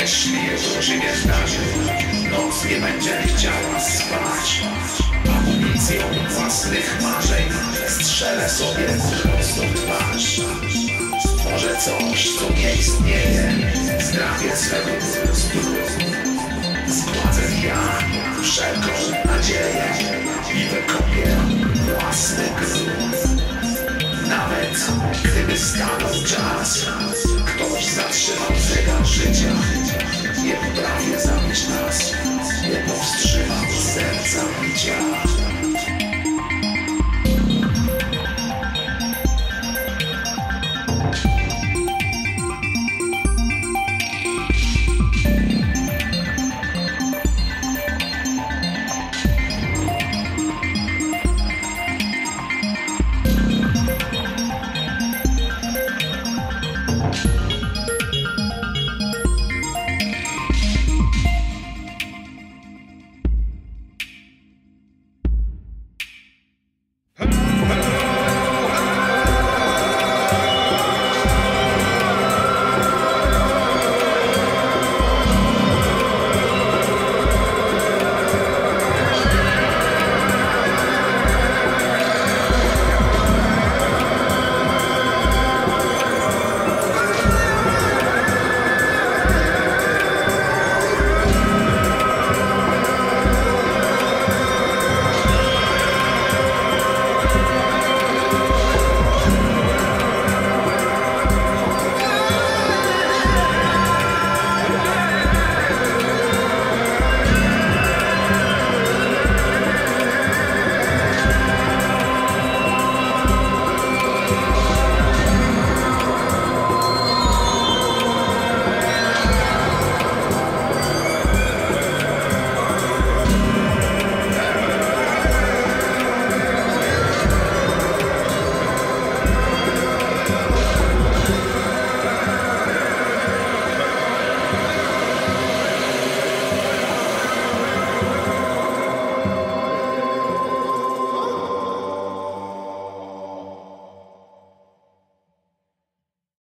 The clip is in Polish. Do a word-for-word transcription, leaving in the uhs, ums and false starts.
Jeśli jutro się nie zdarzy, noc nie będzie chciała spać. Amunicją własnych marzeń strzelę sobie prosto w twarz. Może coś, co nie istnieje, zdrabię swego wzrostu. Zgładzę ja wszelką nadzieję i wykopię własny grób. Nawet gdyby stanął czas, ktoś zatrzymał zegar życia. Nie potrafię zabić nas, nie powstrzymam serca bicia.